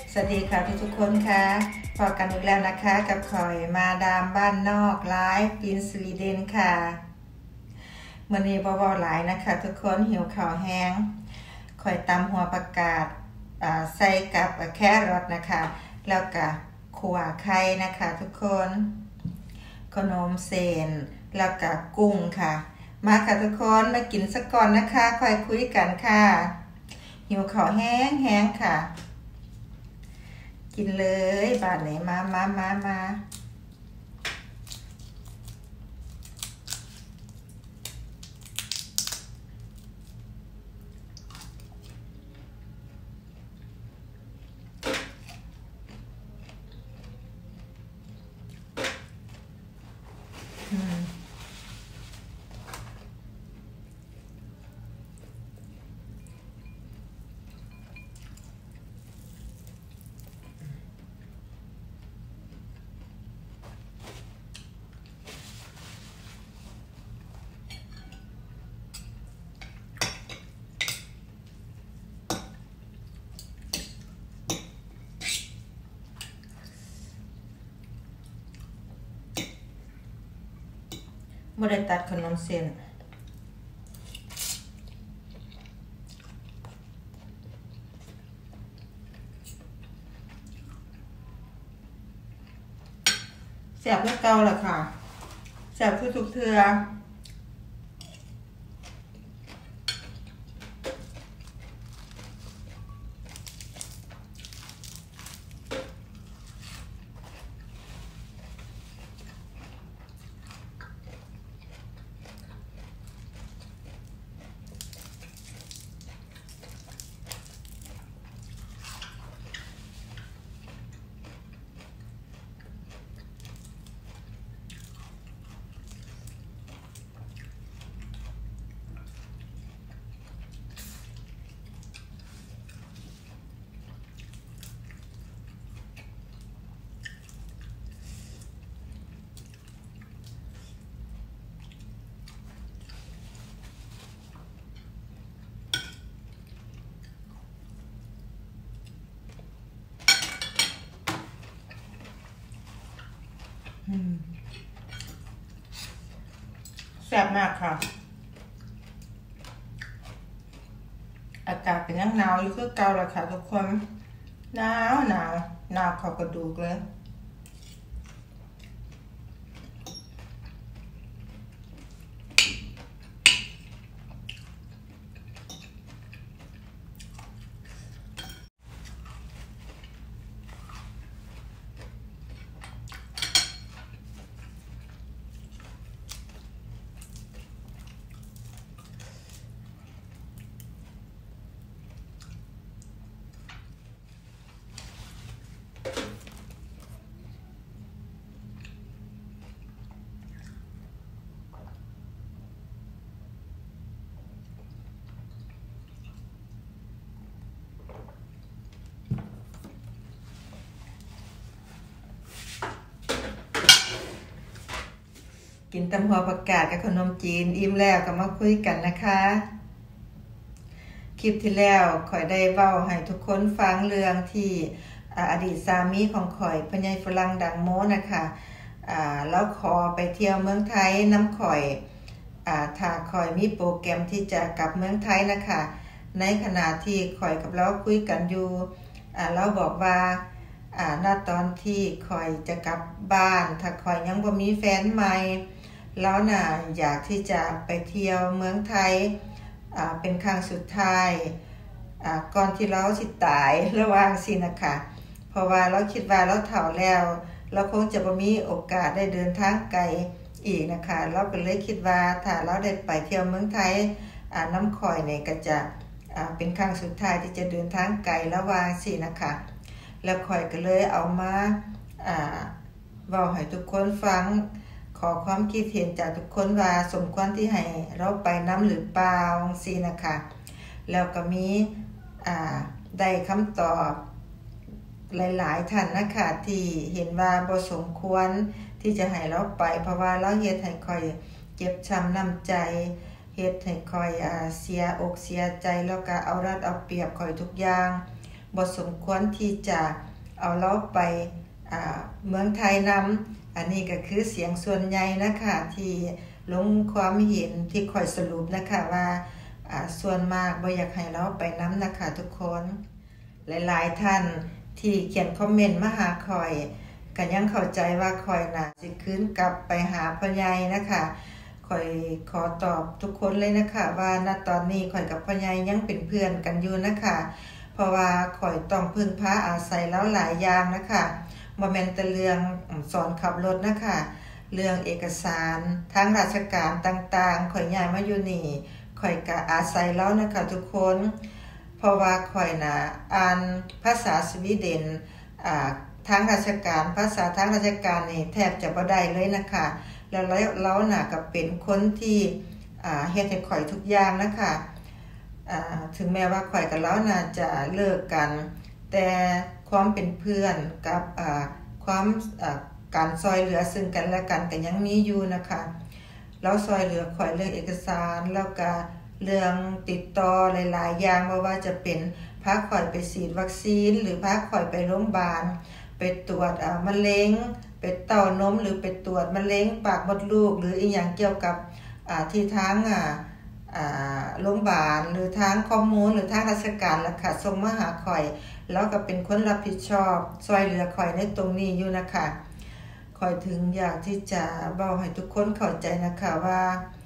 สวัสดีค่ะทุกคนค่ะพบกันอีกแล้วนะคะกับข่อยมาดามบ้านนอกไลฟ์อินสวีเดนค่ะมื้อนี้บ่เว้าหลายนะคะทุกคนหิวข้าวแห้งข่อยตำหัวผักกาดใส่กับแครอทนะคะแล้วก็ขั่วไข่นะคะทุกคนขนมเส้นแล้วก็กุ้งค่ะมาค่ะทุกคนมากินสักก่อนนะคะค่อยคุยกันค่ะหิวข้าวแห้งค่ะกินเลยบาดไหนมาบ่ได้ตัดขนมเส้นแซ่บคือเก่าล่ะค่ะแซ่บคือทุกเทื่อแซ่บมากค่ะอากาศเป็นยังหนาวอยู่คือเก่าล่ะค่ะทุกคนหนาวเข้ากระดูกเลยกินตำหัวผักกาดกับขนมจีนอิ่มแล้วก็มาคุยกันนะคะคลิปที่แล้วข่อยได้เว้าให้ทุกคนฟังเรื่องที่อดีตสามีของข่อยพ่อใหญ่ฝรั่งดังโม้นะคะแล้วขอไปเที่ยวเมืองไทยน้ำข่อยถ้าข่อยมีโปรแกรมที่จะกลับเมืองไทยนะคะในขณะที่ข่อยกับเราคุยกันอยู่เราบอกว่าณตอนที่ข่อยจะกลับบ้านถ้าข่อยยังบ่มีแฟนใหม่แล้วน่ะอยากที่จะไปเที่ยวเมืองไทยเป็นครั้งสุดท้ายก่อนที่เราสิตายระหว่างสินะคะเพราะว่าเราคิดว่าเราเฒ่าแล้วเราคงจะบ่มีโอกาสได้เดินทางไกลอีกนะคะเราก็เลยคิดว่าถ้าเราได้ไปเที่ยวเมืองไทยน้ำข่อยเนี่ยก็จะเป็นครั้งสุดท้ายที่จะเดินทางไกลระหว่างสินะคะแล้วข่อยก็เลยเอามาเว้าให้ทุกคนฟังขอความคิดเห็นจากทุกคนว่าสมควรที่ให้เราไปน้ำหรือเปล่าสินะคะแล้วก็มีได้คำตอบหลายๆท่านนะคะที่เห็นว่าบ่สมควรที่จะให้เราไปเพราะว่าเราเฮ็ดให้ข่อยเจ็บช้ำน้ำใจเฮ็ดให้ข่อยเสียอกเสียใจแล้วก็เอารัดเอาเปรียบข่อยทุกอย่างบ่สมควรที่จะเอาเราไปเมืองไทยนำอันนี้ก็คือเสียงส่วนใหญ่นะคะที่ลงความเห็นที่ค่อยสรุปนะคะว่าส่วนมากบ่อยากให้เราไปนำนะคะทุกคนหลายๆท่านที่เขียนคอมเมนต์มาหาข่อยก็ยังเข้าใจว่าข่อยน่ะสิคืนกลับไปหาพ่อใหญ่นะคะข่อยขอตอบทุกคนเลยนะคะว่าณตอนนี้ข่อยกับพ่อใหญ่ยังเป็นเพื่อนกันอยู่นะคะเพราะว่าข่อยต้องพึ่งพาอาศัยแล้วหลายอย่างนะคะบ่แม่นแต่เรื่องสอนขับรถนะคะเรื่องเอกสารทางราชการต่างๆข่อยย้ายมาอยู่นี่ข่อยก็อาศัยแล้วนะคะทุกคนเพราะว่าข่อยน่ะอ่านภาษาสวีเดนทางราชการภาษาทางราชการนี่แทบจะบ่ได้เลยนะคะแล้วเราน่ะก็เป็นคนที่เฮ็ดให้ข่อยทุกอย่างนะคะถึงแม้ว่าข่อยกับเราน่าจะเลิกกันแต่ความเป็นเพื่อนกับความการซอยเหลือซึ่งกันและกันก็ยังมีอยู่นะคะเราซอยเหลือข่อยเรื่องเอกสารแล้วก็เรื่องติดต่อหลายๆอย่างบ่ว่าจะเป็นพาข่อยไปฉีดวัคซีนหรือพาข่อยไปโรงพยาบาลไปตรวจมะเร็งไปเต้านมหรือไปตรวจมะเร็งปากมดลูกหรืออีกอย่างเกี่ยวกับที่ทางโรงพยาบาลหรือทางข้อมูลหรือทางราชการล่ะค่ะส่งมาหาข่อยแล้วก็เป็นคนรับผิดชอบช่วยเหลือข่อยในตรงนี้อยู่นะคะข่อยถึงอยากที่จะเว้าให้ทุกคนเข้าใจนะคะว่า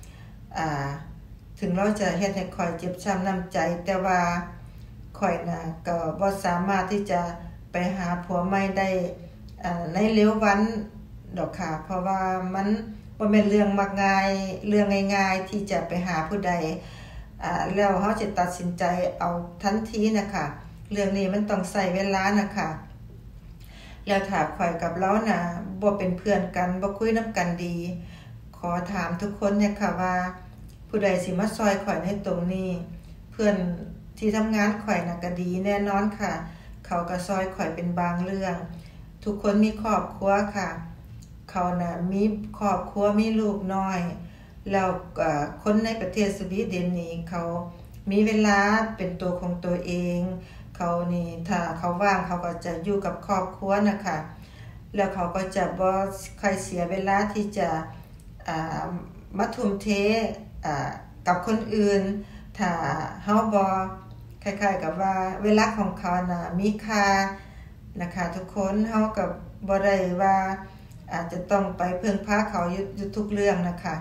ถึงเราจะเฮ็ดให้ข่อยเจ็บช้ำน้ำใจแต่ว่าข่อยน่ะก็บ่สามารถที่จะไปหาผัวใหม่ได้ในเร็ววันดอกค่ะเพราะว่ามันบ่แม่นเรื่องมักง่ายเรื่องง่ายๆที่จะไปหาผู้ใดแล้วเฮาสิตัดสินใจเอาทันทีนะคะเรื่องนี้มันต้องใช้เวลานะคะแล้วถ้าข่อยกับเราน่ะบ่เป็นเพื่อนกันบ่คุยนำกันดีขอถามทุกคนเนี่ยค่ะว่าผู้ใดสิมาซอยข่อยในตรงนี้เพื่อนที่ทำงานข่อยน่ะก็ดีแน่นอนค่ะเขาก็ซอยข่อยเป็นบางเรื่องทุกคนมีครอบครัวค่ะเขาน่ะมีครอบครัวมีลูกน้อยแล้วคนในประเทศสวีเดนนี่เขามีเวลาเป็นตัวของตัวเองเขานี่ถ้าเขาว่างเขาก็จะอยู่กับครอบครัวนะคะแล้วเขาก็จะบ่ค่อยเสียเวลาที่จะมาทุ่มเทกับคนอื่นถ้าเฮาบ่คล้ายๆกับว่าเวลาของเขาน่ะมีค่านะคะทุกคนเฮาก็บ่ได้ว่าอาจจะต้องไปพึ่งพาเขาอยู่ทุกเรื่องนะคะ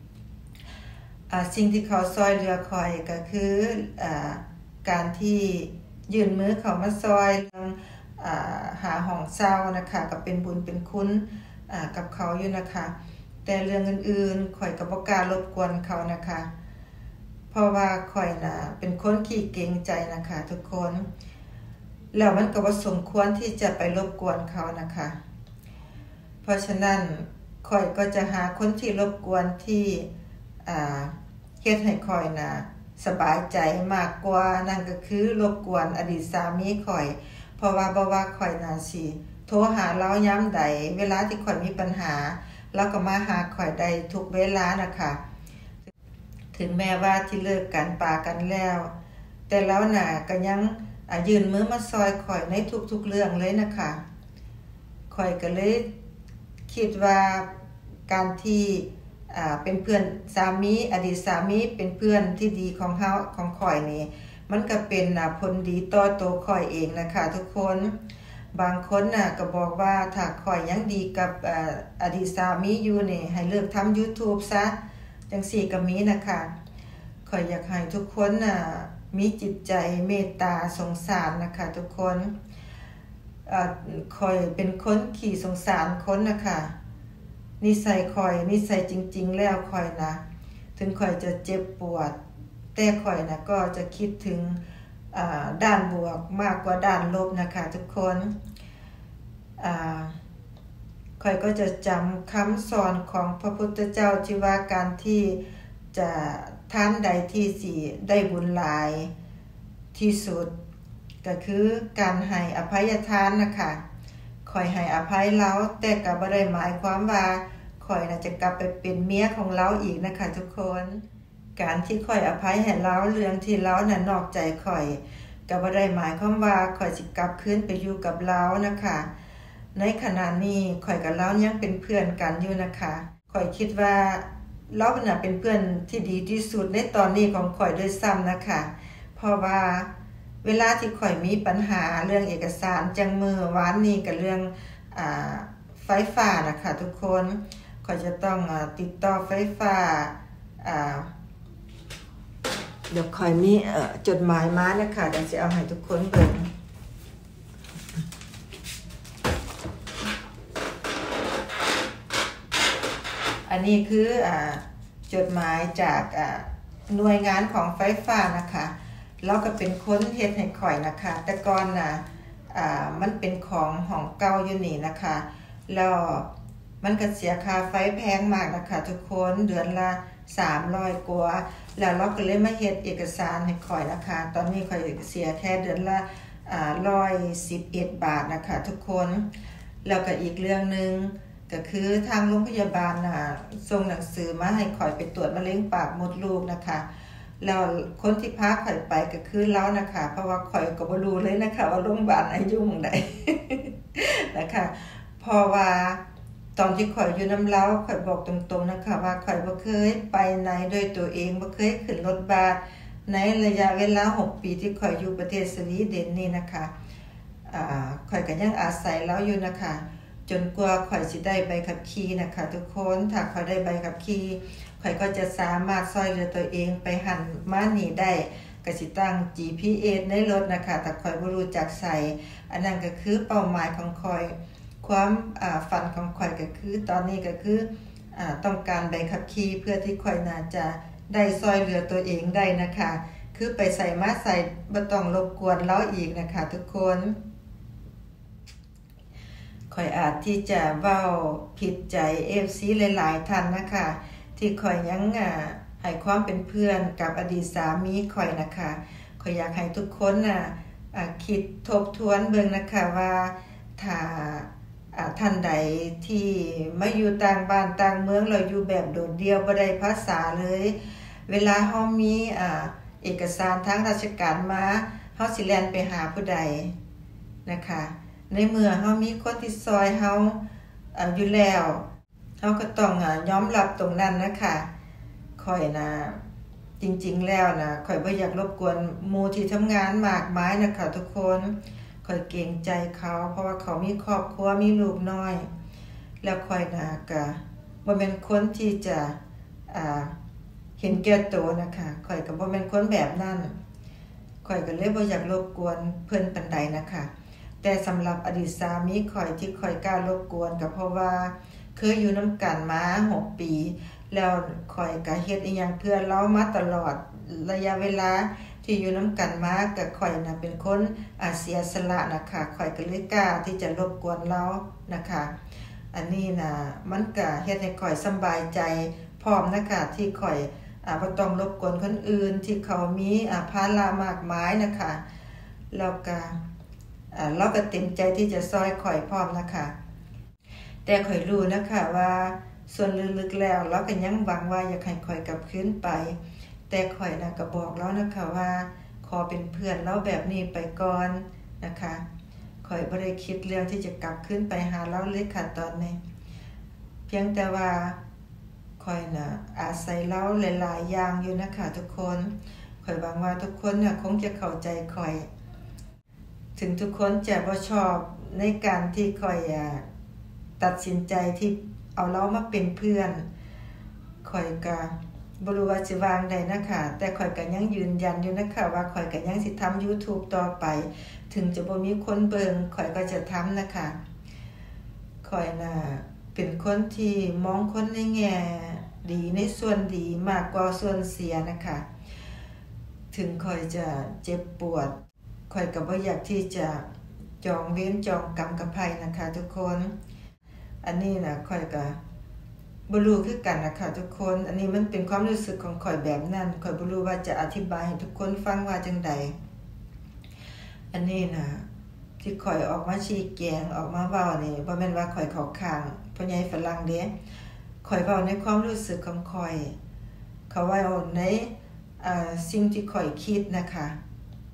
สิ่งที่เขาซอยเหลือข่อยก็คือการที่ยื่นมือเขามาซอยหาห้องเช่านะคะก็เป็นบุญเป็นคุณกับเขาอยู่นะคะแต่เรื่องอื่นๆข่อยก็บ่กล้ารบกวนเขานะคะเพราะว่าข่อยน่ะเป็นคนขี้เกรงใจนะคะทุกคนแล้วมันก็บ่สมควรที่จะไปรบกวนเขานะคะเพราะฉะนั้นข่อยก็จะหาคนที่รบกวนที่เฮ็ดให้ข่อยน่ะสบายใจมากกว่านั่นก็คือรบกวนอดีตสามีข่อยเพราะว่าบ่ว่าข่อยน่ะสิโทรหาเรายามใดเวลาที่ข่อยมีปัญหาเราก็มาหาข่อยได้ทุกเวลานะคะถึงแม้ว่าที่เลิกกันปากันแล้วแต่แล้วน่ะก็ยังยื่นมือมาซอยข่อยในทุกๆเรื่องเลยนะคะข่อยก็เลยคิดว่าการที่เป็นเพื่อนสามีอดีตสามีเป็นเพื่อนที่ดีของเฮาของข่อยนี่มันก็เป็นผลดีต่อตัวข่อยเองนะคะทุกคนบางคนน่ะก็บอกว่าถ้าข่อยยังดีกับอดีตสามีอยู่นี่ให้เลิกทำ YouTube ซะจังซี่ก็มีนะคะข่อยอยากให้ทุกคนน่ะมีจิตใจเมตตาสงสารนะคะทุกคนข่อยเป็นคนขี้สงสารคนนะคะนิสัยข่อยนิสัยจริงๆแล้วข่อยนะถึงข่อยจะเจ็บปวดแต่ข่อยนะก็จะคิดถึงด้านบวกมากกว่าด้านลบนะคะทุกคนข่อยก็จะจำคำสอนของพระพุทธเจ้าที่ว่าการที่จะท่านใดที่สิได้บุญหลายที่สุดก็คือการให้อภัยทานนะคะข่อยให้อภัยเราแต่ก็บ่ได้หมายความว่าข่อยน่ะจะกลับไปเป็นเมียของเราอีกนะคะทุกคนการที่ข่อยอภัยให้เราเรื่องที่เราน่ะนอกใจข่อยก็บ่ได้หมายความว่าข่อยสิกลับคืนไปอยู่กับเลานะคะในขณะนี้ข่อยกับเลายังเป็นเพื่อนกันอยู่นะคะข่อยคิดว่าเลาน่ะเป็นเพื่อนที่ดีที่สุดในตอนนี้ของข่อยด้วยซ้ำนะคะเพราะว่าเวลาที่ข่อยมีปัญหาเรื่องเอกสารจังมือวานนี้กับเรื่องไฟฟ้านะคะทุกคนข่อยจะต้องติดต่อไฟฟ้าเดี๋ยวข่อยมีจดหมายมานะคะเดี๋ยวจะเอาให้ทุกคนเบิ่งอันนี้คือจดหมายจากหน่วยงานของไฟฟ้านะคะแล้วก็เป็นคนเฮ็ดให้ข่อยนะคะแต่ก่อนน่ะมันเป็นของเก่าอยู่นี่นะคะแล้วมันก็เสียค่าไฟแพงมากนะคะทุกคนเดือนละ300กว่าแล้วเราก็เลยมาเฮ็ดเอกสารให้ข่อยนะคะตอนนี้ข่อยเสียแค่เดือนละ111 บาทนะคะทุกคนแล้วก็อีกเรื่องนึงก็คือทางโรงพยาบาลส่งหนังสือมาให้ข่อยไปตรวจมะเร็งปากมดลูกนะคะแล้วคนที่พาข่อยไปก็คือเลานะคะเพราะว่าข่อยก็บ่รู้เลยนะคะว่าโรงพยาบาลอายุหม้องใด นะคะเพราะว่าตอนที่ข่อยอยู่นำเลาข่อยบอกตรงๆนะคะว่าข่อยบ่เคยไปไหนด้วยตัวเองบ่เคยขึ้นรถบัสในระยะเวลา6ปีที่ข่อยอยู่ประเทศสวีเดนนี่นะคะข่อยก็ยังอาศัยเลาอยู่นะคะจนกว่าข่อยสิได้ใบขับขี่นะคะทุกคนถ้าข่อยได้ใบขับขี่ข่อยก็จะสามารถช่วยเหลือตัวเองไปหันมานี่ได้ก็สิตั้ง GPS ในรถนะคะแต่ข่อยบ่รู้จักใส่อันนั้นก็คือเป้าหมายของข่อยความฝันของข่อยก็คือตอนนี้ก็คือต้องการใบขับขี่เพื่อที่ข่อยน่าจะได้ช่วยเหลือตัวเองได้นะคะคือไปใส่มาใส่บ่ต้องรบกวนเลาอีกนะคะทุกคนข่อยอาจที่จะเว้าผิดใจ FC หลายๆท่านนะคะที่ข่อยยังให้ความเป็นเพื่อนกับอดีตสามีข่อยนะคะข่อยอยากให้ทุกคนคิดทบทวนเบิ่งนะคะว่าถ้าท่านใดที่มาอยู่ต่างบ้านต่างเมืองเราอยู่แบบโดดเดี่ยวบ่ได้ภาษาเลยเวลาเฮามีเอกสารทางราชการมาเฮาสิแล่นไปหาผู้ใดนะคะในเมื่อเฮามีคนที่ซอยเฮาอยู่แล้วเฮาก็ต้องยอมรับตรงนั้นนะคะข่อยนะจริงๆแล้วนะข่อยบ่อยากรบกวนหมู่ที่ทำงานมากมายนะคะทุกคนข่อยเกรงใจเขาเพราะว่าเขามีครอบครัวมีลูกน้อยแล้วข่อยนะก็บ่แม่นคนที่จะเห็นแก่ตัวนะคะข่อยก็บ่แม่นคนแบบนั้นข่อยก็เลยบ่อยากรบกวนเพิ่นปานใดนะคะแต่สำหรับอดีตสามีข่อยที่ข่อยกล้ารบกวนก็เพราะว่าเคยอยู่นำกันมา6ปีแล้วข่อยก็เฮ็ดอีหยังเพื่อเลามาตลอดระยะเวลาที่อยู่นำกันมาก็ข่อยน่ะเป็นคนเสียสละนะคะข่อยก็เลยกล้าที่จะรบกวนเลานะคะอันนี้น่ะมันก็เฮ็ดให้ข่อยสบายใจพร้อมนะคะที่ข่อยบ่ต้องรบกวนคนอื่นที่เขามีภาระมากมายนะคะแล้วก็เราก็เต็มใจที่จะซอยข่อยพร้อมนะคะแต่ข่อยรู้นะคะว่าส่วนลึกๆแล้วเราก็ยังหวังว่าอยากให้ข่อยกลับคืนไปแต่ข่อยก็บอกแล้วนะคะว่าขอเป็นเพื่อนเราแบบนี้ไปก่อนนะคะข่อยบ่ได้คิดเรื่องที่จะกลับคืนไปหาเราเลยค่ะตอนนี้เพียงแต่ว่าข่อยอาศัยเราหลายๆอย่างอยู่นะคะทุกคนข่อยหวังว่าทุกคนคงจะเข้าใจข่อยถึงทุกคนจะบ่ชอบในการที่ข่อยตัดสินใจที่เอาเรามาเป็นเพื่อนข่อยก็บ่รู้ว่าสิวางได้นะคะแต่ข่อยก็ยังยืนยันอยู่นะคะว่าข่อยก็ยังสิทำ YouTube ต่อไปถึงจะบ่มีคนเบิ่งข่อยก็จะทำนะคะข่อยเป็นคนที่มองคนในแง่ดีในส่วนดีมากกว่าส่วนเสียนะคะถึงข่อยจะเจ็บปวดข่อยก็บ่อยากที่จะจองเวรจองกรรมกับไผนะคะทุกคนอันนี้ข่อยก็บ่รู้คือกันนะคะทุกคนอันนี้มันเป็นความรู้สึกของข่อยแบบนั้นข่อยบ่รู้ว่าจะอธิบายให้ทุกคนฟังว่าจังใดอันนี้ที่ข่อยออกมาชี้แจงออกมาเว้านี่บ่แม่นว่าข่อยเข้าข้างพ่อใหญ่ฝรั่งเด้ข่อยเว้าในความรู้สึกของข่อยเขาเว้าในสิ่งที่ข่อยคิดนะคะ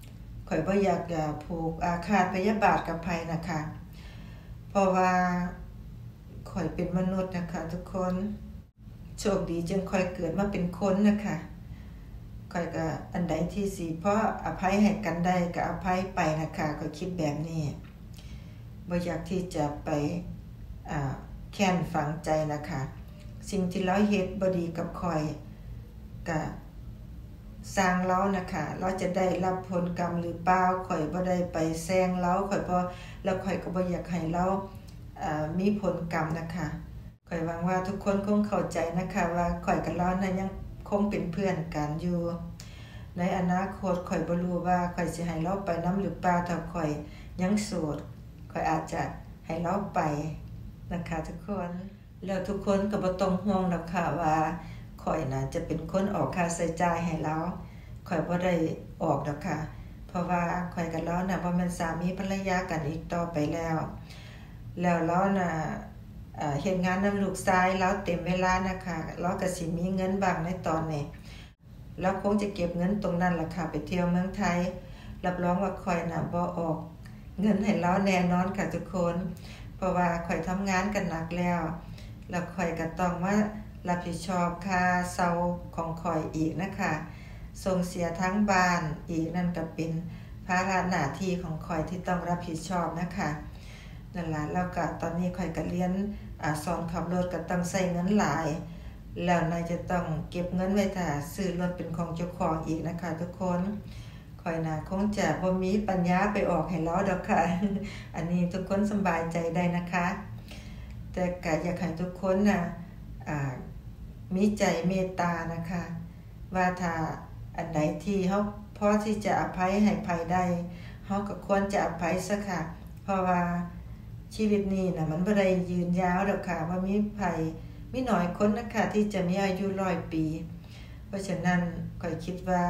ข่อยบ่อยากจะผูกอาฆาตพยาบาทกับไผนะคะเพราะว่าข่อยเป็นมนุษย์นะคะทุกคนโชคดีจึงค่อยเกิดมาเป็นคนนะคะข่อยก็อันใดที่สิเพราะอภัยให้กันได้ก็อภัยไปนะคะข่อยคิดแบบนี้บ่อยากที่จะไปแค้นฝังใจนะคะสิ่งที่เราเฮ็ดบ่ดีกับข่อยก็สร้างเรานะคะเราจะได้รับผลกรรมหรือเปล่าข่อยบ่ได้ไปแซงเราข่อยบ่แล้วข่อยก็บ่อยากให้เรามีผลกรรมนะคะข่อยหวังว่าทุกคนคงเข้าใจนะคะว่าข่อยกับเรานั้นยังคงเป็นเพื่อนกันอยู่ในอนาคตข่อยบ่รู้ว่าข่อยสิให้เราไปนำหรือเปล่าถ้าข่อยยังโสดข่อยอาจจะให้เราไปนะคะทุกคนแล้วทุกคนก็บ่ต้องห่วงดอกค่ะว่าข่อยน่ะจะเป็นคนออกค่าใช้จ่ายให้เราข่อยบ่ได้ออกดอกค่ะเพราะว่าข่อยกับเราน่ะบ่แม่นสามีภรรยากันอีกต่อไปแล้วเราน่ะเฮ็ดงานนำลูกชายเราเต็มเวลานะคะเราก็สิมีเงินบางในตอนนี้เราคงจะเก็บเงินตรงนั้นล่ะค่ะไปเที่ยวเมืองไทยรับรองว่าข่อยน่ะบ่ออกเงินให้เราแน่นอนค่ะทุกคนเพราะว่าข่อยทำงานกันหนักแล้วข่อยก็ต้องมารับผิดชอบค่าเช่าของข่อยอีกนะคะส่งเสียทั้งบ้านอีกนั่นก็เป็นภาระหน้าที่ของข่อยที่ต้องรับผิดชอบนะคะนั่นล่ะแล้วก็ตอนนี้ข่อยก็เรียนสอนขับรถก็ต้องใช้เงินหลายแล้วนายจะต้องเก็บเงินไว้ถ้าซื้อรถเป็นของเจ้าของอีกนะคะทุกคนข่อยน่ะคงจะบ่มีปัญญาไปออกให้เราดอกค่ะ อันนี้ทุกคนสบายใจได้นะคะแต่ก็อยากให้ทุกคนน่ะมีใจเมตตานะคะว่าถ้าอันใดที่เฮาพอที่จะอภัยให้ไผได้เฮาก็ควรจะอภัยซะค่ะเพราะว่าชีวิตนี้น่ะมันบ่ได้ยืนยาวดอกค่ะว่ามีไผมีน้อยคนนะคะที่จะมีอายุ100ปีเพราะฉะนั้นข้อยคิดว่า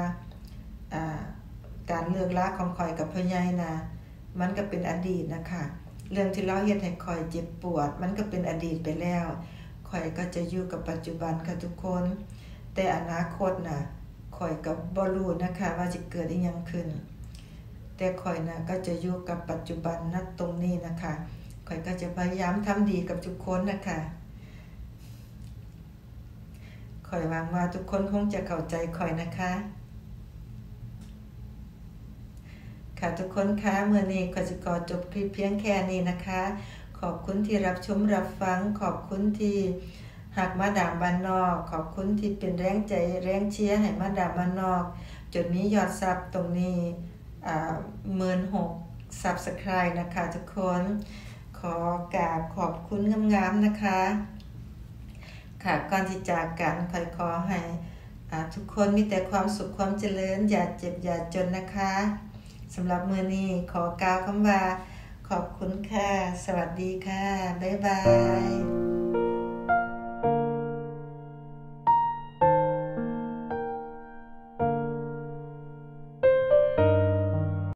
การเลิกลาของข้อยกับพ่อใหญ่น่ะมันก็เป็นอดีตนะคะเรื่องที่เราเฮ็ดให้ข้อยเจ็บปวดมันก็เป็นอดีตไปแล้วข้อยก็จะอยู่กับปัจจุบันค่ะทุกคนแต่อนาคตน่ะข้อยก็บ่รู้นะคะว่าจะเกิดอีหยังขึ้นแต่ข้อยน่ะก็จะอยู่กับปัจจุบันณตรงนี้นะคะข้อยก็จะพยายามทำดีกับทุกคนนะคะข้อยหวังว่าทุกคนคงจะเข้าใจข้อยนะคะค่ะทุกคนคะมื้อนี้ข้อยสิขอจบคลิปเพียงแค่นี้นะคะขอบคุณที่รับชมรับฟังขอบคุณที่หักมาดามบ้านนอกขอบคุณที่เป็นแรงใจแรงเชียร์ให้มาดามบ้านนอกจนมียอดซับตรงนี้16,000 Subscribe นะคะทุกคนขอกราบขอบคุณงามๆนะคะค่ะก่อนที่จากกันขอให้ทุกคนมีแต่ความสุขความเจริญอย่าเจ็บอย่าจนนะคะสำหรับมื้อนี้ขอกล่าวคำว่าขอบคุณค่ะสวัสดีค่ะบ๊ายบาย